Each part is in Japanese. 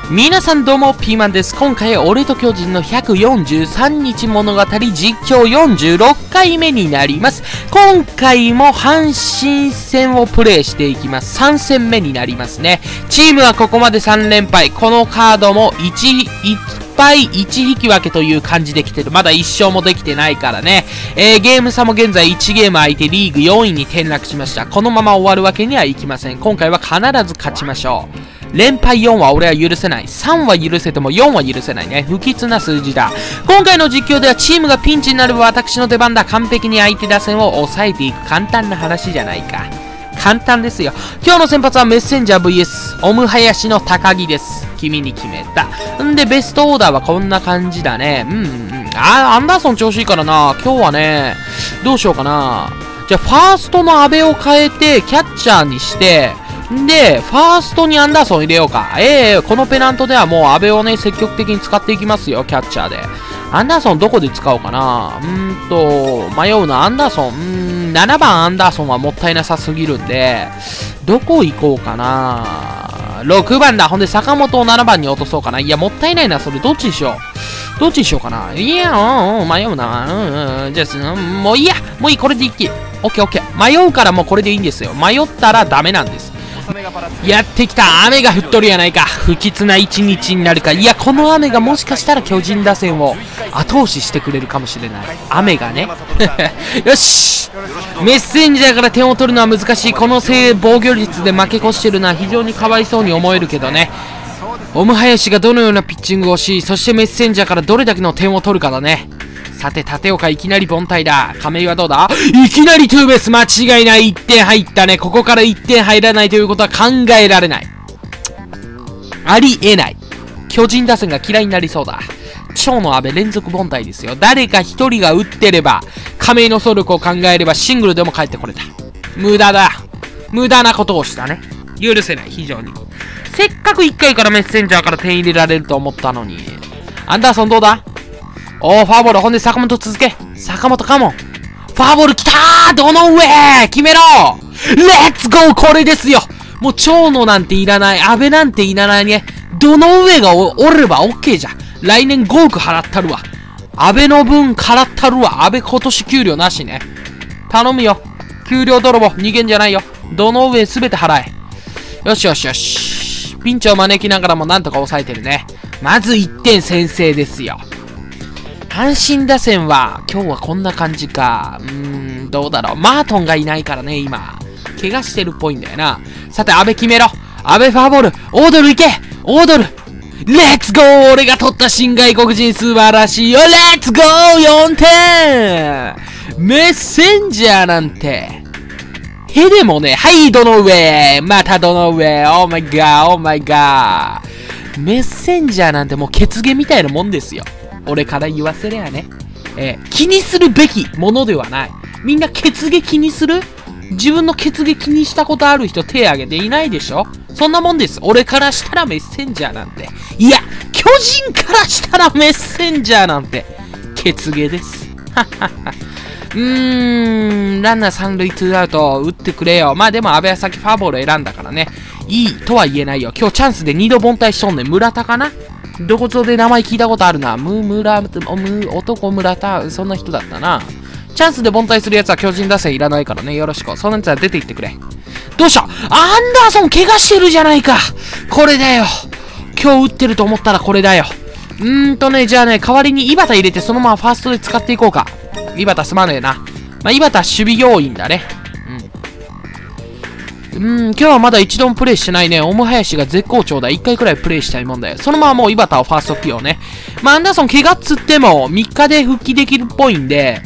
皆さんどうも、ピーマンです。今回、俺と巨人の143日物語実況46回目になります。今回も阪神戦をプレイしていきます。3戦目になりますね。チームはここまで3連敗。このカードも1敗1引き分けという感じで来てる。まだ1勝もできてないからね。ゲーム差も現在1ゲーム空いてリーグ4位に転落しました。このまま終わるわけにはいきません。今回は必ず勝ちましょう。連敗4は俺は許せない。3は許せても4は許せないね。不吉な数字だ。今回の実況ではチームがピンチになれば私の出番だ。完璧に相手打線を抑えていく簡単な話じゃないか。簡単ですよ。今日の先発はメッセンジャー VS オムハヤシの高木です。君に決めた。んでベストオーダーはこんな感じだね。アンダーソン調子いいからな。今日はね、どうしようかな。じゃあファーストの阿部を変えてキャッチャーにしてで、ファーストにアンダーソン入れようか。このペナントではもう阿部をね、積極的に使っていきますよ、キャッチャーで。アンダーソンどこで使おうかな。迷うな。アンダーソン、7番アンダーソンはもったいなさすぎるんで、どこ行こうかな。6番だ。ほんで、坂本を7番に落とそうかな。いや、もったいないな、それ。どっちにしよう。どっちにしようかな。いや、迷うな。じゃあ、もういいや。もういい、これでいき。オッケーオッケー。迷うからもうこれでいいんですよ。迷ったらダメなんです。やってきた。雨が降っとるやないか。不吉な一日になるか。いや、この雨がもしかしたら巨人打線を後押ししてくれるかもしれない。雨がね。よし。メッセンジャーから点を取るのは難しい。この防御率で負け越してるのは非常にかわいそうに思えるけどね。オムハヤシがどのようなピッチングをし、そしてメッセンジャーからどれだけの点を取るかだね。さて、立岡いきなり凡退だ。亀井はどうだ？いきなりツーベース間違いない。1点入ったね。ここから1点入らないということは考えられない。ありえない。巨人打線が嫌いになりそうだ。長野阿部連続凡退ですよ。誰か1人が打ってれば、亀井の走力を考えればシングルでも帰ってこれた。無駄だ。無駄なことをしたね。許せない。非常に。せっかく1回からメッセンジャーから点入れられると思ったのに。アンダーソンどうだ？フォアボール。ほんで坂本続け。坂本カモン。フォアボール来たー。どの上決めろ。レッツゴー。これですよ。もう長野なんていらない。安倍なんていらないね。どの上がおれば OK じゃん。来年5億払ったるわ。安倍の分払ったるわ。安倍今年給料なしね。頼むよ。給料泥棒。逃げんじゃないよ。どの上すべて払え。よしよしよし。ピンチを招きながらもなんとか抑えてるね。まず1点先制ですよ。阪神打線は、今日はこんな感じか。どうだろう。マートンがいないからね、今。怪我してるっぽいんだよな。さて、安倍決めろ。安倍フォアボール。オードル行け。オードル。レッツゴー。俺が取った新外国人素晴らしいよ。レッツゴー !4 点メッセンジャーなんて。へでもね、はい、どの上。またどの上。オーマイガー、オーマイガー。メッセンジャーなんてもう血毛みたいなもんですよ。俺から言わせりゃね。気にするべきものではない。みんな血毛気にする？自分の血毛気にしたことある人手挙げていないでしょ？そんなもんです。俺からしたらメッセンジャーなんて。いや、巨人からしたらメッセンジャーなんて。血毛です。はっはっは。ランナー三塁ツーアウト打ってくれよ。まあでも安倍は先ファーボール選んだからね。いいとは言えないよ。今日チャンスで2度凡退しとんねん。村田かな？どこぞで名前聞いたことあるな。男村田、そんな人だったな。チャンスで凡退するやつは巨人打線いらないからね。よろしく。そのやつは出て行ってくれ。どうした？アンダーソン怪我してるじゃないか。これだよ。今日打ってると思ったらこれだよ。じゃあね、代わりに井端入れてそのままファーストで使っていこうか。井端すまねえな。まあ、井端守備要員だね。今日はまだ一度もプレイしてないね。オムハヤシが絶好調だ。1回くらいプレイしたいもんだよ。そのままもう井端をファースト起用ね。まあ、アンダーソン怪我っつっても3日で復帰できるっぽいんで、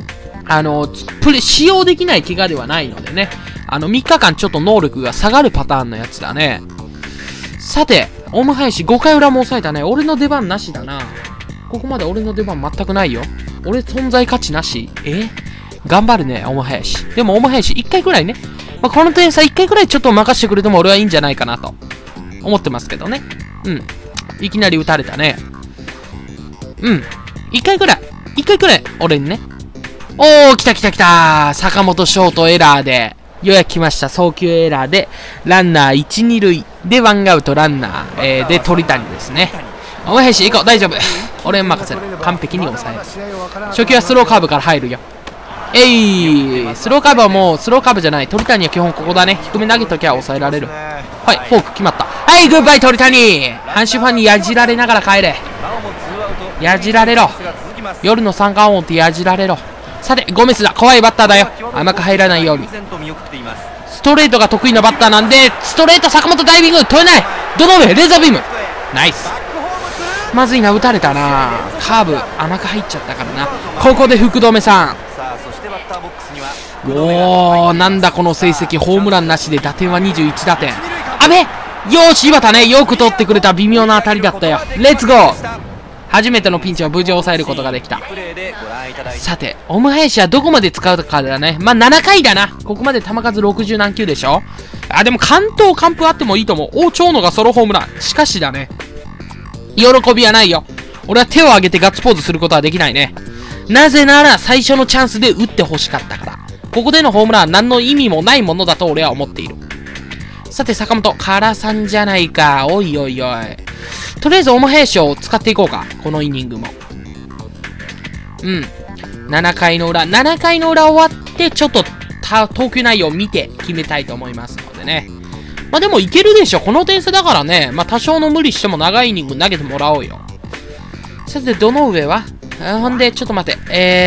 使用できない怪我ではないのでね。3日間ちょっと能力が下がるパターンのやつだね。さて、オムハヤシ5回裏も抑えたね。俺の出番なしだな。ここまで俺の出番全くないよ。俺存在価値なし。頑張るね、オムハヤシ。でもオムハヤシ1回くらいね。まあ、この点差1回くらいちょっと任せてくれても俺はいいんじゃないかなと思ってますけどね。いきなり打たれたね。1回くらい、俺にね。来た。坂本ショートエラーで、ようやく来ました。送球エラーで、ランナー1、2塁。 で、ワンアウトランナー、で、鳥谷ですね。お前し、行こう、大丈夫。俺に任せる。完璧に抑える。初球はスローカーブから入るよ。スローカーブはもう、スローカーブじゃない。鳥谷は基本ここだね。低め投げときは抑えられる。はい、フォーク決まった。はい、グッバイ鳥谷。阪神ファンにやじられながら帰れ。やじられろ。夜の三冠王ってやじられろ。さて、ゴメスだ。怖いバッターだよ。甘く入らないように。ストレートが得意なバッターなんで、ストレート坂本ダイビング取れない。どの上レーザービーム。ナイス。まずいな、打たれたな。カーブ甘く入っちゃったからな。ここで福留さん。おー、なんだこの成績。ホームランなしで打点は21打点。あべ、よーし、岩田ね、よく取ってくれた微妙な当たりだったよ。レッツゴー。初めてのピンチを無事抑えることができた。さて、オム林はどこまで使うかだね。まあ、7回だな。ここまで球数60何球でしょ。あ、でも完封あってもいいと思う。お、長野がソロホームラン。しかしだね。喜びはないよ。俺は手を挙げてガッツポーズすることはできないね。なぜなら、最初のチャンスで打って欲しかったから。ここでのホームランは何の意味もないものだと俺は思っている。さて、坂本、唐さんじゃないか。おいおいおい。とりあえず、オム林を使っていこうか。このイニングも。7回の裏終わって、ちょっと、投球内容を見て決めたいと思いますのでね。まあでもいけるでしょ。この点差だからね。まあ多少の無理しても長いイニング投げてもらおうよ。さて、どの上はほんで、ちょっと待って。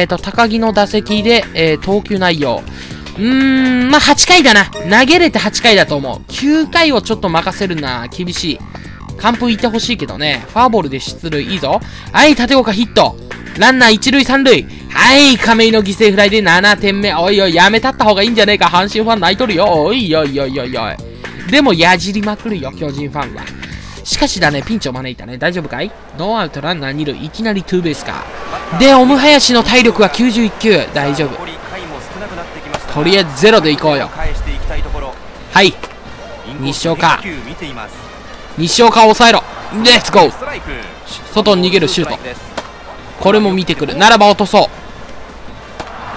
高木の打席で、投球内容。まあ8回だな。投げれて8回だと思う。9回をちょっと任せるな。厳しい。完封いってほしいけどね。ファーボールで出塁。いいぞ。はい、立岡ヒット。ランナー1塁3塁。はい、亀井の犠牲フライで7点目。おいおい、やめたった方がいいんじゃねえか。阪神ファン泣いとるよ。おいおいおいおいおい。でも、やじりまくるよ、巨人ファンは。しかしだね、ピンチを招いたね。大丈夫かい？ノーアウトランナー2塁。いきなりツーベースか。で、オム林の体力は91球。大丈夫。とりあえずゼロでいこうよ。はい。西岡。西岡を抑えろ。レッツゴー。外に逃げるシュート。これも見てくる。ならば落とそう。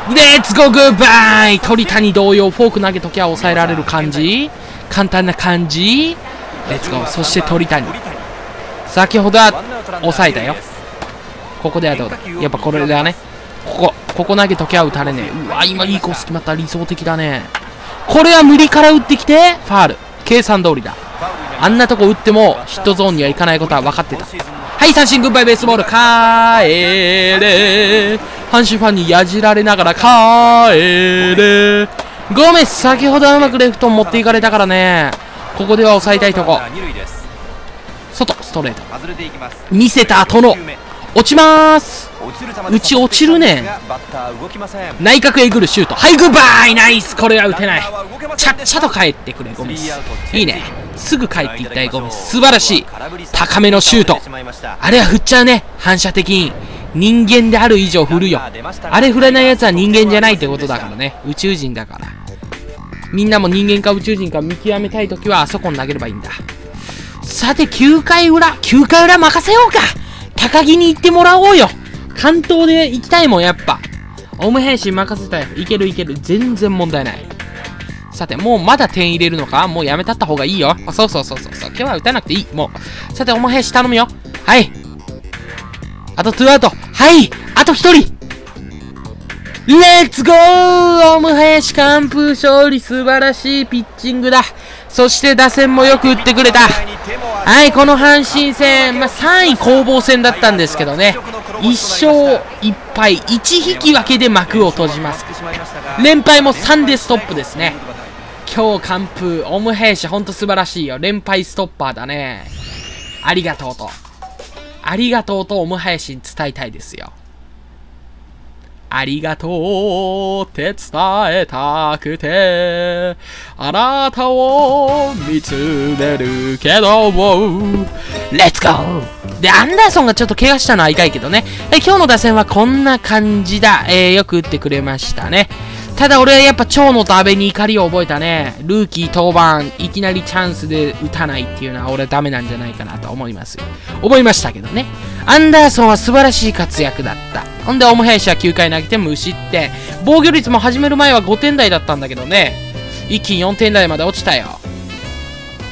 レッツゴーグッバイ。鳥谷同様、フォーク投げときは抑えられる感じ。簡単な感じ。レッツゴー。そして鳥谷。先ほどは抑えたよ。ここではどうだ。やっぱこれだね。ここ投げときは打たれねえ。うわ、今いいコース決まった。理想的だね。これは無理から打ってきて、ファール。計算通りだ。あんなとこ打ってもヒットゾーンには行かないことは分かってた。はい、三振、グッバイベースボール。帰れ。阪神ファンにやじられながら帰れ。ゴメス、先ほどはうまくレフト持っていかれたからね。ここでは抑えたいとこ。外、ストレート。見せた後の落ちまーす。落ちるね。内角へ来るシュート。はい、グッバイ。ナイス。これは打てない。ちゃっちゃと帰ってくれ、ゴメス。いいね。すぐ帰っていったい、ゴメス。素晴らしい。高めのシュート。あれは振っちゃうね。反射的に。人間である以上振るよ。あれ振らないやつは人間じゃないってことだからね。宇宙人だから。みんなも人間か宇宙人か見極めたいときはあそこに投げればいいんだ。さて、9回裏任せようか。高木に行ってもらおうよ。関東で行きたいもん、やっぱ。オム変身任せたよ。いけるいける。全然問題ない。さて、もうまだ点入れるのか？もうやめたった方がいいよ。そう。今日は打たなくていい。もう。さて、オム変身頼むよ。はい。あと2アウト。はい。あと1人。レッツゴー！オム林完封勝利。素晴らしいピッチングだ。そして打線もよく打ってくれた。はい、この阪神戦、3位攻防戦だったんですけどね。1勝1敗、1引き分けで幕を閉じます。連敗も3でストップですね。今日完封、オム林ほんと素晴らしいよ。連敗ストッパーだね。ありがとうとオム林に伝えたいですよ。ありがとうって伝えたくて、あなたを見つめるけど、レッツゴー。で、アンダーソンがちょっと怪我したのは痛いけどね。今日の打線はこんな感じだ。よく打ってくれましたね。ただ俺はやっぱ長野と阿部に怒りを覚えたね。ルーキー登板、いきなりチャンスで打たないっていうのは俺はダメなんじゃないかなと思いましたけどね。アンダーソンは素晴らしい活躍だった。ほんで、オムヘイシは9回投げて無失点。防御率も始める前は5点台だったんだけどね。一気に4点台まで落ちたよ。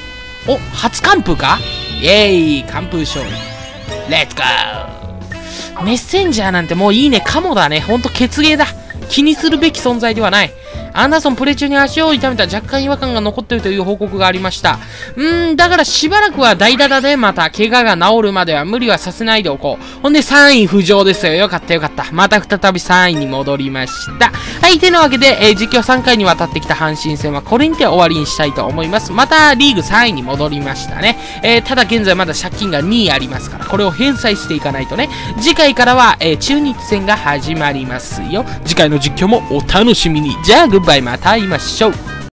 お、初完封か？イェーイ、完封勝利。レッツゴー。メッセンジャーなんてもういいね、カモだね。ほんと血芸だ。気にするべき存在ではない。アンダーソンプレー中に足を痛めた、若干違和感が残っているという報告がありました。だからしばらくは代打だね。また、怪我が治るまでは無理はさせないでおこう。ほんで3位浮上ですよ。よかったよかった。また再び3位に戻りました。はい、てなわけで、実況3回にわたってきた阪神戦はこれにて終わりにしたいと思います。またリーグ3位に戻りましたね。ただ現在まだ借金が2位ありますから、これを返済していかないとね。次回からは、中日戦が始まりますよ。次回の実況もお楽しみに。じゃあ、グッバイ、また会いましょう。